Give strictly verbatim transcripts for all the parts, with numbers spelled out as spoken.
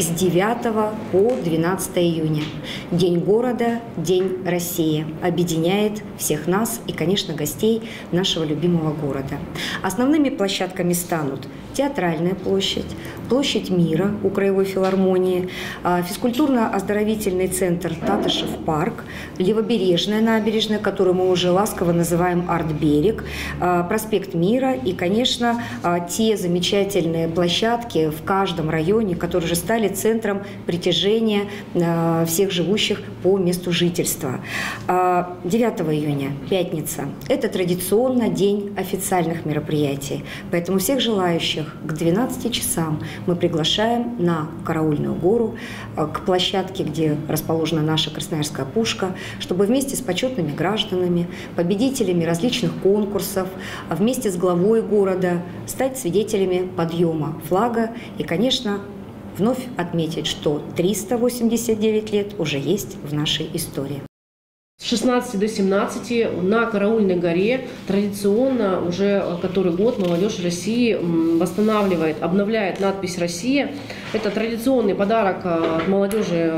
с девятого по двенадцатое июня. День города, День России. Объединяет всех нас и, конечно, гостей нашего любимого города. Основными площадками станут Театральная площадь, Площадь Мира у Краевой филармонии, физкультурно-оздоровительный центр Татышев парк, Левобережная набережная, которую мы уже ласково называем Арт-берег, проспект Мира и, конечно, те замечательные площадки в каждом районе, которые уже стали центром притяжения всех живущих по месту жительства. девятого июня, пятница, это традиционно день официальных мероприятий, поэтому всех желающих к двенадцати часам мы приглашаем на Караульную гору, к площадке, где расположена наша Красноярская пушка, чтобы вместе с почетными гражданами, победителями различных конкурсов, вместе с главой города стать свидетелями подъема флага и, конечно, вновь отметить, что триста восемьдесят девять лет уже есть в нашей истории. С шестнадцати до семнадцати на Караульной горе традиционно уже который год молодежь России восстанавливает, обновляет надпись «Россия». Это традиционный подарок от молодежи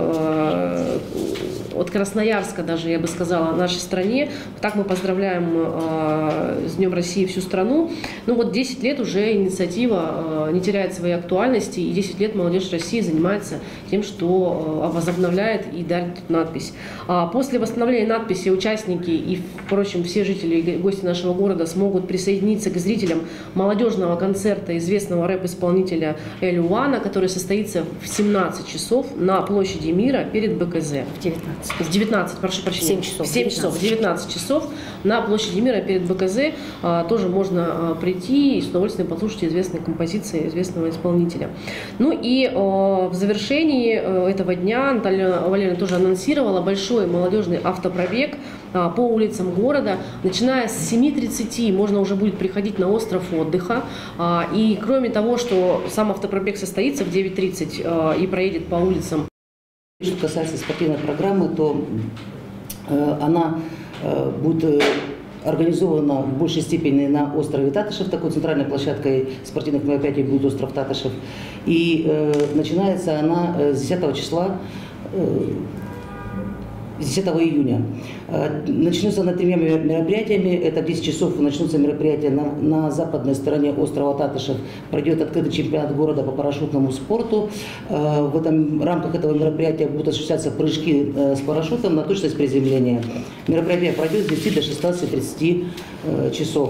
от Красноярска, даже я бы сказала, нашей стране. Так мы поздравляем с Днем России всю страну. Ну вот десять лет уже инициатива не теряет своей актуальности, и десять лет молодежь России занимается тем, что возобновляет и дарит эту надпись. После восстановления надписи участники и, впрочем, все жители и гости нашего города смогут присоединиться к зрителям молодежного концерта известного рэп-исполнителя Эль Уана, который состоится в семнадцать часов на площади Мира перед бэ ка зэ. В девятнадцать. В девятнадцать, прошу прощения. семь часов. В семь часов, в девятнадцать часов на площади Мира перед бэ ка зэ а, тоже можно а, прийти и с удовольствием послушать известные композиции известного исполнителя. Ну и а, в завершении а, этого дня Наталья Валерьевна тоже анонсировала большой молодежный автопробег а, по улицам города. Начиная с семи тридцати можно уже будет приходить на остров отдыха. А, и кроме того, что сам автопробег состоится в девять тридцать а, и проедет по улицам. Что касается спортивной программы, то э, она э, будет организована в большей степени на острове Татышев. Такой центральной площадкой спортивных мероприятий будет остров Татышев. И э, начинается она с десятого числа, э, десятого июня. Начнется она тремя мероприятиями. Это в десять часов начнутся мероприятия на, на западной стороне острова Татышев. Пройдет открытый чемпионат города по парашютному спорту. В, этом, в рамках этого мероприятия будут осуществляться прыжки с парашютом на точность приземления. Мероприятие пройдет с десяти до шестнадцати тридцати часов.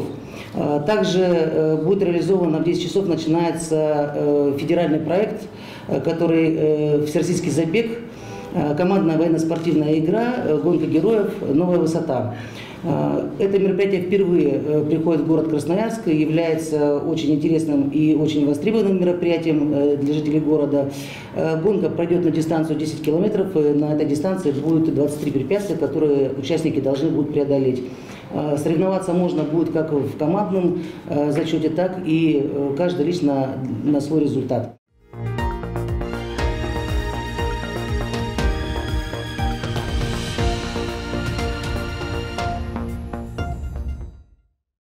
Также будет реализовано в десять часов начинается федеральный проект, который всероссийский забег. Командная военно-спортивная игра «Гонка героев. Новая высота». Это мероприятие впервые приходит в город Красноярск и является очень интересным и очень востребованным мероприятием для жителей города. Гонка пройдет на дистанцию десять километров, и на этой дистанции будет двадцать три препятствия, которые участники должны будут преодолеть. Соревноваться можно будет как в командном зачете, так и каждый лично на свой результат.